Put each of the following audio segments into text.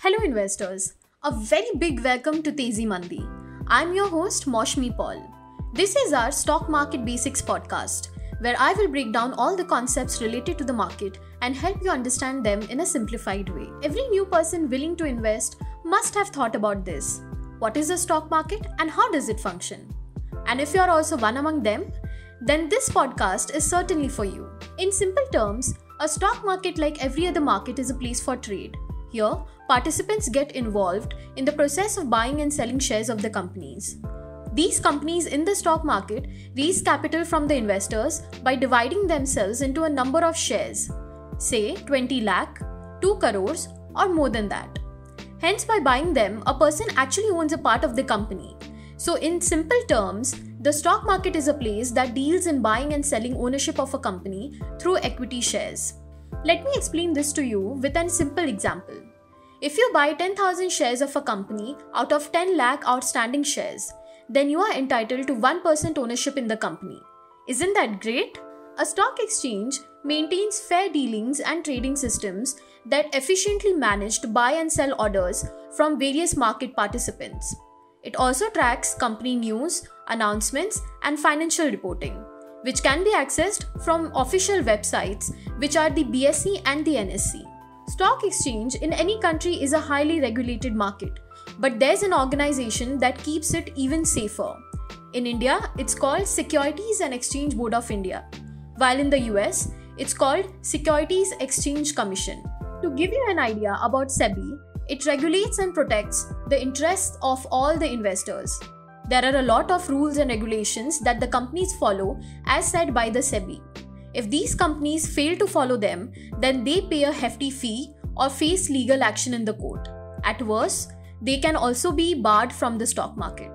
Hello investors, a very big welcome to Tezi Mandi. I'm your host Maushmi Paul. This is our Stock Market Basics podcast, where I will break down all the concepts related to the market and help you understand them in a simplified way. Every new person willing to invest must have thought about this. What is the stock market and how does it function? And if you are also one among them, then this podcast is certainly for you. In simple terms, a stock market, like every other market, is a place for trade. Here, participants get involved in the process of buying and selling shares of the companies. These companies in the stock market raise capital from the investors by dividing themselves into a number of shares, say 20 lakh, 2 crores, or more than that. Hence, by buying them, a person actually owns a part of the company. So, in simple terms, the stock market is a place that deals in buying and selling ownership of a company through equity shares. Let me explain this to you with a simple example. If you buy 10,000 shares of a company out of 10 lakh outstanding shares, then you are entitled to 1% ownership in the company. Isn't that great? A stock exchange maintains fair dealings and trading systems that efficiently manage to buy and sell orders from various market participants. It also tracks company news, announcements, and financial reporting, which can be accessed from official websites, which are the BSE and the NSE. Stock exchange in any country is a highly regulated market, but there's an organization that keeps it even safer. In India, it's called Securities and Exchange Board of India, while in the US, it's called Securities Exchange Commission. To give you an idea about SEBI, it regulates and protects the interests of all the investors. There are a lot of rules and regulations that the companies follow as said by the SEBI. If these companies fail to follow them, then they pay a hefty fee or face legal action in the court. At worst, they can also be barred from the stock market.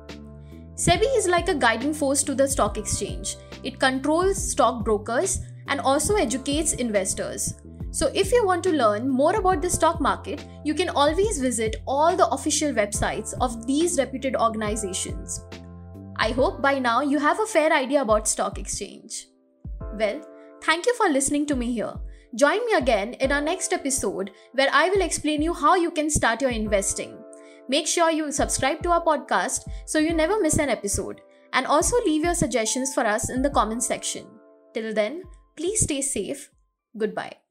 SEBI is like a guiding force to the stock exchange. It controls stockbrokers and also educates investors. So if you want to learn more about the stock market, you can always visit all the official websites of these reputed organizations. I hope by now you have a fair idea about stock exchange. Well, thank you for listening to me here. Join me again in our next episode where I will explain you how you can start your investing. Make sure you subscribe to our podcast so you never miss an episode, and also leave your suggestions for us in the comment section. Till then, please stay safe. Goodbye.